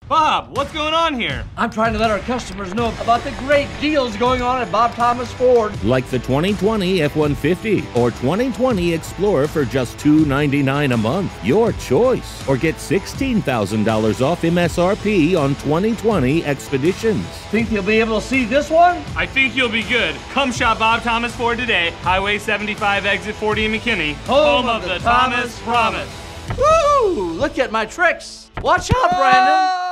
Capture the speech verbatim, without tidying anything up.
Bob, what's going on here? I'm trying to let our customers know about the great deals going on at Bob Thomas Ford. Like the twenty twenty F one fifty or twenty twenty Explorer for just two ninety-nine a month. Your choice. Or get sixteen thousand dollars off M S R P on twenty twenty Expeditions. Think you'll be able to see this one? I think you'll be good. Come shop Bob Thomas Ford today. Highway seventy-five, exit forty in McKinney. Home, Home of, of the, the Thomas, Thomas Promise. Woo! Look at my tricks. Watch out, Brandon.